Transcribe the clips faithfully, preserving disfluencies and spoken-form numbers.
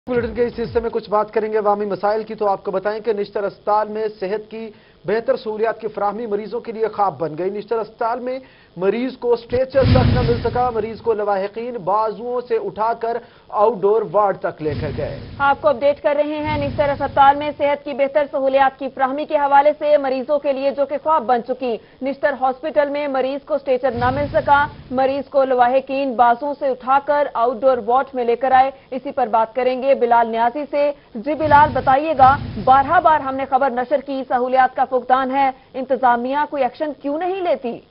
Bulletin के इस हिस्से में कुछ बात करेंगे अवामी मसाइल की। तो आपको बताएं कि निश्तर अस्पताल में सेहत की बेहतर सहूलियात की फराहमी मरीजों के लिए ख्वाब बन गई। निश्तर अस्पताल में मरीज को स्ट्रेचर तक न मिल सका, मरीज को लवाहिकीन बाजुओं से उठाकर आउटडोर वार्ड तक लेकर गए। आपको अपडेट कर रहे हैं निश्तर अस्पताल में सेहत की बेहतर सहूलियात की फराहमी के हवाले से मरीजों के लिए जो कि ख्वाब बन चुकी। निश्तर हॉस्पिटल में मरीज को स्ट्रेचर न मिल सका, मरीज को लवाहिकीन बाजुओं से उठाकर आउटडोर वार्ड में लेकर आए। इसी पर बात करेंगे बिलाल न्याजी से। जी बिलाल, बताइएगा, बारह बार हमने खबर नशर की, सहूलियात का फुकदान है, इंतजामिया कोई एक्शन क्यों नहीं लेती?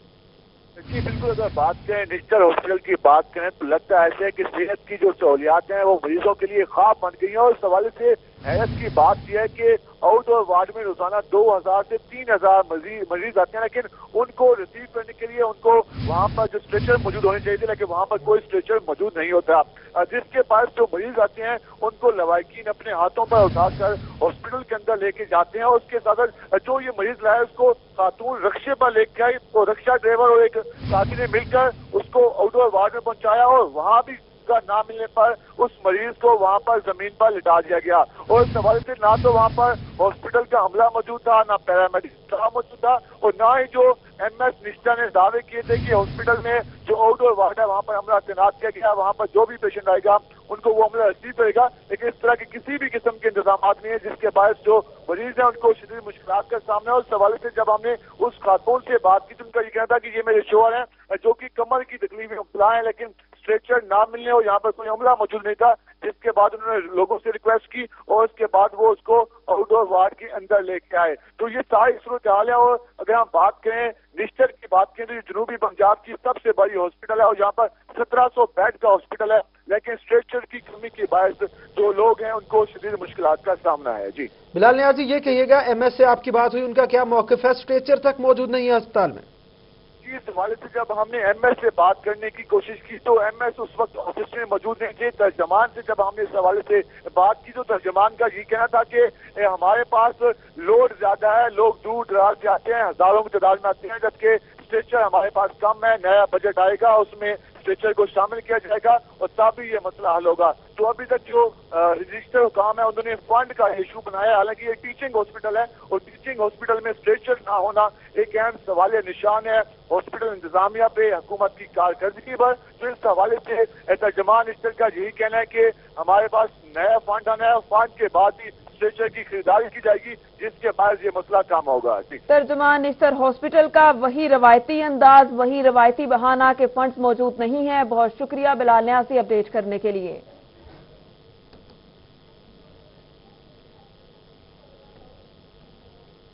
जी बिल्कुल, अगर बात करें निश्तर हॉस्पिटल की बात करें तो लगता है ऐसे है कि सेहत की जो सहूलियात हैं वो मरीजों के लिए ख्वाब बन गई हैं। और इस हवाले से हैरत की बात यह है कि आउटडोर वार्ड में रोजाना दो हजार से तीन हजार मरीज आते हैं, लेकिन उनको रिसीव करने के लिए उनको वहां पर जो स्ट्रेचर मौजूद होने चाहिए, लेकिन वहां पर कोई स्ट्रेचर मौजूद नहीं होता, जिसके पास जो मरीज आते हैं उनको लवाहिकीन अपने हाथों पर उठाकर हॉस्पिटल के अंदर लेके जाते हैं। और उसके साथ जो ये मरीज लाया उसको खातून रक्शे पर लेके आई, तो रक्षा ड्राइवर और एक साथी ने मिलकर उसको आउटडोर वार्ड में पहुंचाया और वहां भी का ना मिलने पर उस मरीज को वहां पर जमीन पर लिटा दिया गया। और इस हवाले से ना तो वहां पर हॉस्पिटल का अमला मौजूद था, ना पैरामेडिक स्टाफ मौजूद था, और ना ही जो एम एस निष्ठा ने दावे किए थे कि हॉस्पिटल में जो आउटडोर वार्ड है वहां पर अमला तैनात किया गया, वहां पर जो भी पेशेंट आएगा उनको वो अमला रिसीव करेगा। लेकिन इस तरह के किसी भी किस्म के इंतजाम नहीं है, जिसके बायस जो मरीज है उनको शदीद मुश्किलात का सामना है। उस हवाले से जब हमने उस खातून से बात की तो उनका ये कहना था कि ये मेरे शोहर हैं जो कि कमर की तकलीफ में मुबतला है, लेकिन स्ट्रेचर ना मिलने और यहाँ पर कोई अमला मौजूद नहीं था, जिसके बाद उन्होंने लोगों से रिक्वेस्ट की और उसके बाद वो उसको आउटडोर वार्ड के अंदर लेके आए। तो ये सारी सूरत हाल है। और अगर हम बात करें निश्तर की बात करें तो ये जनूबी पंजाब की सबसे बड़ी हॉस्पिटल है और यहाँ पर सत्रह सौ बेड का हॉस्पिटल है, लेकिन स्ट्रेचर की कमी के बायस जो लोग हैं उनको शदीद मुश्किलात का सामना है। जी बिलाल न्याजी, ये कहिएगा एम एस से आपकी बात हुई, उनका क्या मौक़िफ़ है? स्ट्रेचर तक मौजूद नहीं है अस्पताल में। इस हवाले से जब हमने एम एस से बात करने की कोशिश की तो एम एस उस वक्त ऑफिस में मौजूद नहीं थे। तर्जमान से जब हमने इस हवाले से बात की तो तर्जमान का ये कहना था कि हमारे पास लोड ज्यादा है, लोग दूर दराज से आते हैं, हजारों की तादाद में आते हैं, जबकि स्ट्रेचर हमारे पास कम है, नया बजट आएगा उसमें स्ट्रेचर को शामिल किया जाएगा और तभी ये मसला हल होगा। तो अभी तक जो रजिस्टर काम है उन्होंने फंड का इशू बनाया, हालांकि ये टीचिंग हॉस्पिटल है और टीचिंग हॉस्पिटल में स्ट्रेचर ना होना एक अहम सवाल निशान है हॉस्पिटल इंतजामिया पे, हुकूमत की कारकर्दगी पर। तो इस हवाले से तर्जमान निश्तर का यही कहना है कि हमारे पास नया फंड आना है, फंड के बाद ही स्ट्रेचर की खरीदारी की जाएगी, जिसके बाद ये मसला काम होगा। तर्जुमान निश्तर हॉस्पिटल का वही रवायती अंदाज, वही रवायती बहाना के फंड्स मौजूद नहीं है। बहुत शुक्रिया बिलाल न्याजी अपडेट करने के लिए।